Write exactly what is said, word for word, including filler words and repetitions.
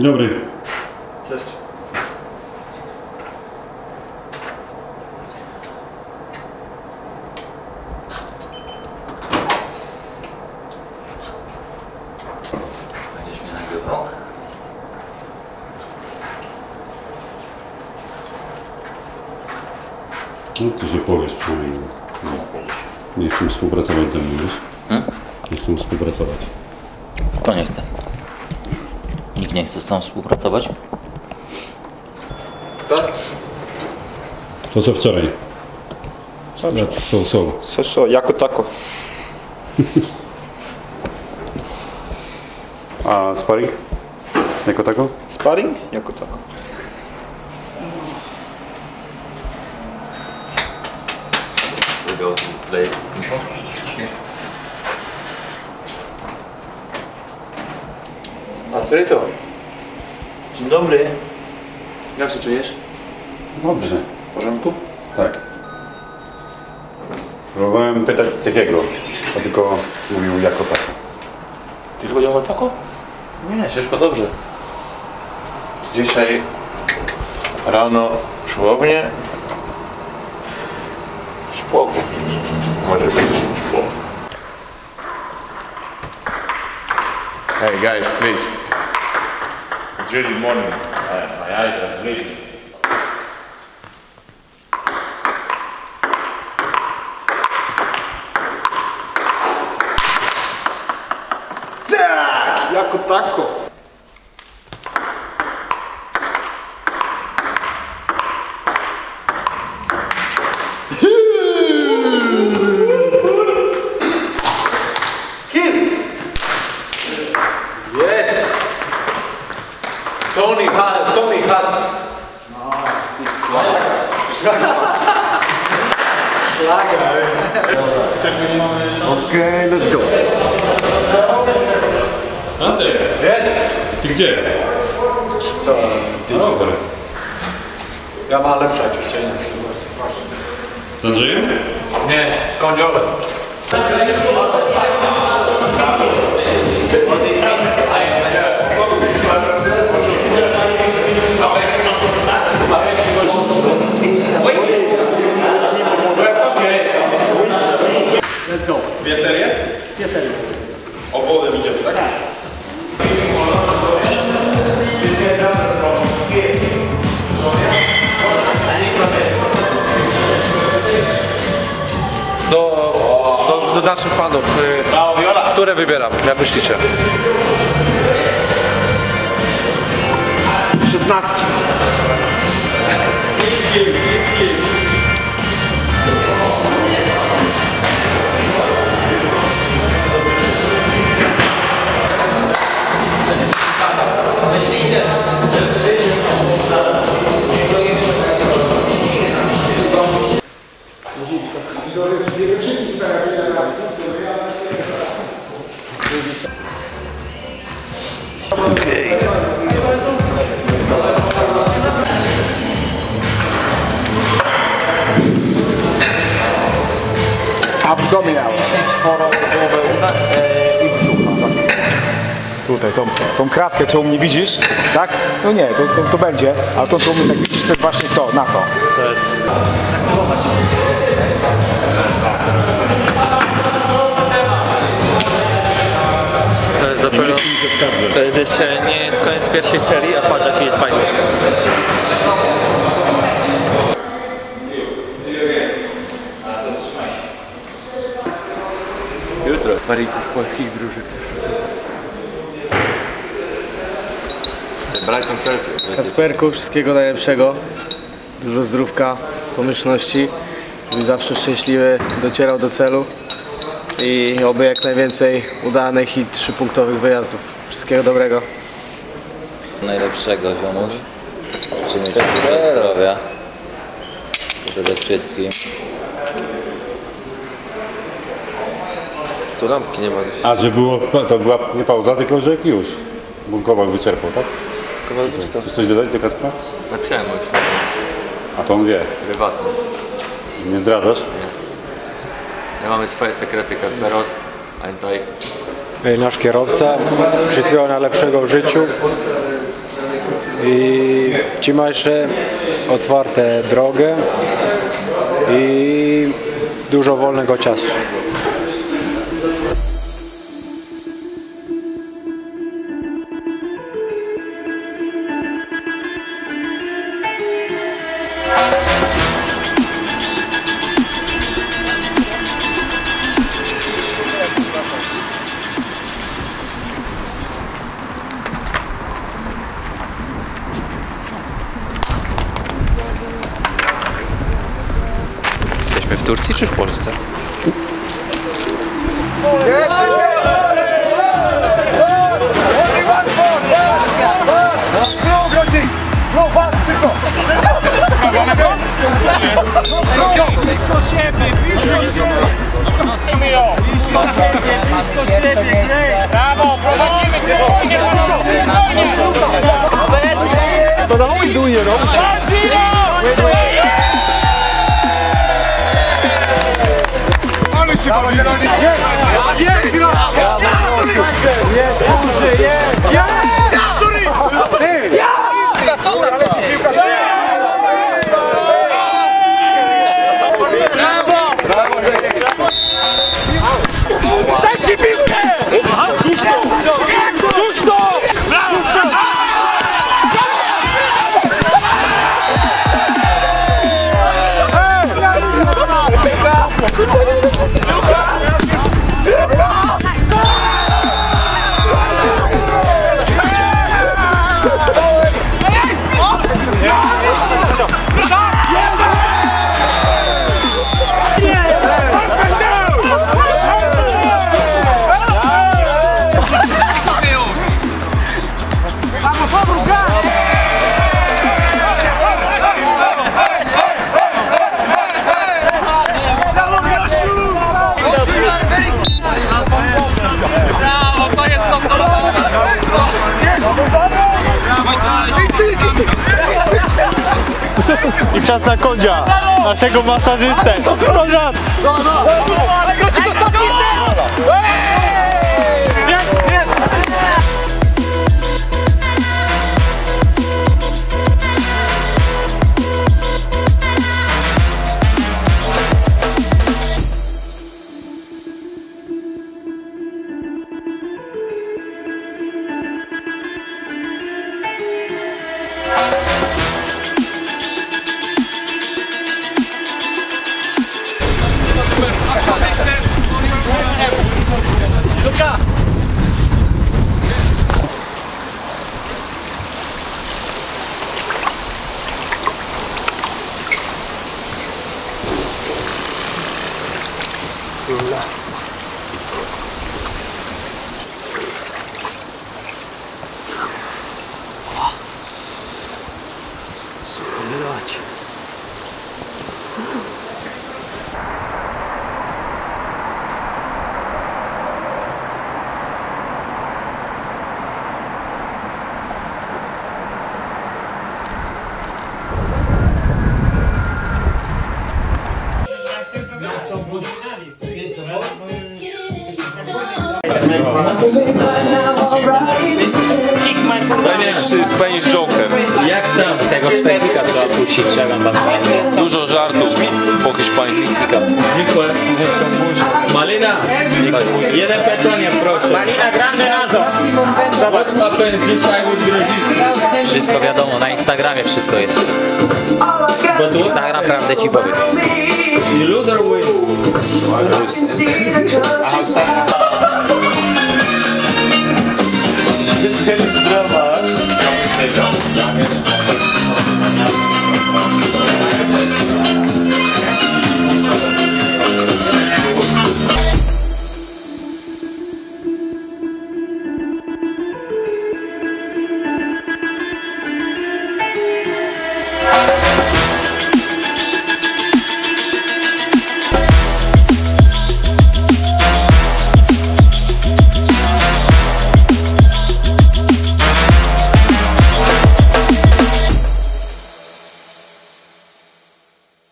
Dzień dobry. Cześć. Będziesz mnie nagrywał? No ty się powiesz przynajmniej. No. Nie chcę współpracować ze mną, wiesz? Hmm? Nie chcę współpracować. Kto nie chce? Nikt nie chce z tą współpracować? Tak? To co wczoraj? Dobrze. So, so. So, so, jako tako. A sparring? Jako tako? Sparring? Jako tako. We go to play ping-pong? Yes. Alfredo. Dzień dobry. Jak się czujesz? Dobrze. W porządku? Tak. Próbowałem pytać Cechiego, a tylko mówił jako tako. Ty chodziło o tako? Nie, wszystko dobrze. Dzisiaj rano siłownię. Spoko. Może być spoko. Hey guys, please. It's really morning. My, my eyes are bleeding. Tak! Jako tako. Yes! Tony, ha, Tony has... Okay, let's go. Dante! Jest! Ty gdzie? Co? Ty dobra. Ja mam lepsze oczywiście. Z Andrzejem? Nie, z kądziolem. Let's go. Dwie serie? Dwie serie. Obwodem idziemy, tak? Tak. Do, do, do naszych fanów. y, Które wybieram? Jak myślicie? Szesnastki. Abdominal. Tutaj, tą, tą kratkę, co u mnie widzisz, tak? No nie, to, to, to będzie, ale to, co u mnie tak widzisz, to jest właśnie to, na to. To jest... To jest dopiero... To jest jeszcze nie jest koniec pierwszej serii, a patrz jaki jest bajce. Jutro. Parików polskich drużyn. Brighton Chelsea. Kacperku, wszystkiego najlepszego, dużo zdrówka, pomyślności, żeby zawsze szczęśliwy docierał do celu i oby jak najwięcej udanych i trzypunktowych wyjazdów. Wszystkiego dobrego. Najlepszego, ziomuś. Życzymy Ci dużo zdrowia. Przede wszystkim. Tu lampki nie ma. A, że było, to była nie pauza, tylko że już. Bunkował wyczerpał, tak? Kowalczyka. Chcesz coś dodać do Kacpra? Napisałem już. A to on wie. Prywatnie. Nie zdradzasz? My mamy swoje sekrety, Kasperos. Pamiętaj. Nasz kierowca. Wszystkiego najlepszego w życiu. i ci ma jeszcze otwarte drogę i dużo wolnego czasu. Jesteśmy w Turcji czy w Polsce? Brawo, prowadzimy! To dawaj duje, no. Ale się bawi! Jest! Jest! Jest! Jest! Jest! Jest! Co tam? Brawo! Brawo! Dajcie piłkę! Rzuć to! Rzuć to! I czas na Kondzia, naszego masażystę. Konrad! Ale gości zostawcie! Jest, jest! Spanish Joker. Jak tam? Tego szpejnika trzeba puścić, trzeba wam Dużo żartów po hiszpańsku. Dziękuję. Malina! Jeden petonie, proszę. Malina grande nazo. Zobacz, happens dzisiaj with groziski. Wszystko wiadomo, na Instagramie wszystko jest. Instagram prawdę ci powiem. You lose or win? Lose. Drama.